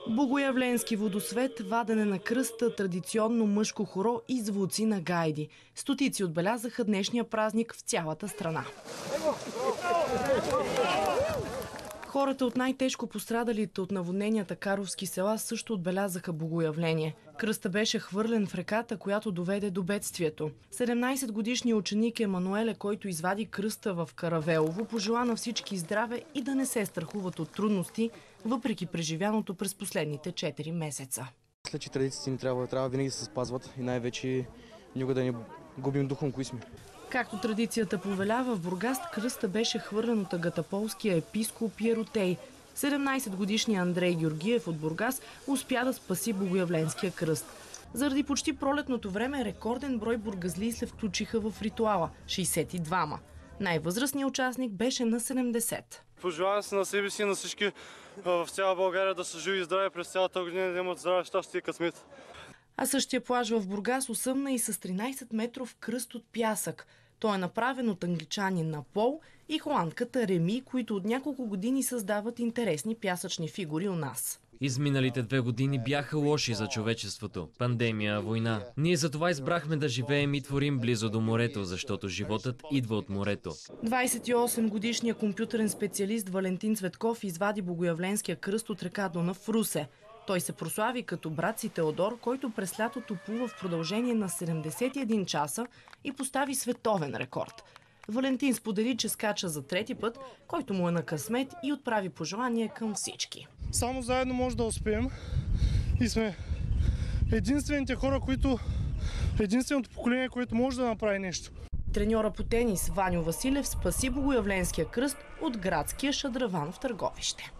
Богоявленски водосвет, вадене на кръста, традиционно мъжко хоро и звуци на гайди. Стотици отбелязаха днешния празник в цялата страна. Хората от най-тежко пострадалите от наводненията Карловски села също отбелязаха Богоявление. Кръста беше хвърлен в реката, която доведе до бедствието. 17-годишният ученик Емануеле, който извади кръста в Каравелово, пожела на всички здраве и да не се страхуват от трудности, въпреки преживяното през последните 4 месеца. Мисля, че традициите ни трябва винаги да се спазват и най-вече никога да не губим духом кои сме. Както традицията повелява, в Бургас кръста беше хвърлен от агатаполския епископ Еротей. 17-годишният Андрей Георгиев от Бургас успя да спаси Богоявленския кръст. Заради почти пролетното време рекорден брой бургазлии се включиха в ритуала – 62-ма. Най-възрастният участник беше на 70. Пожелавам се на себе си и на всички в цяла България да са живи и здрави през цялата година, да имат здраве, щастие и късмет. А същия плаж в Бургас осъмна и с 13 метров кръст от пясък. Той е направен от англичанин Пол и холандката Реми, които от няколко години създават интересни пясъчни фигури у нас. Изминалите 2 години бяха лоши за човечеството. Пандемия, война. Ние затова избрахме да живеем и творим близо до морето, защото животът идва от морето. 28-годишният компютърен специалист Валентин Цветков извади Богоявленския кръст от река Дунав в Русе. Той се прослави като брат си Теодор, който през лятото плува в продължение на 71 часа и постави световен рекорд. Валентин сподели, че скача за 3-ти път, който му е на късмет, и отправи пожелание към всички. Само заедно може да успеем и сме единствените хора, единственото поколение, което може да направи нещо. Треньора по тенис Ваньо Василев спаси Богоявленския кръст от градския шадраван в Търговище.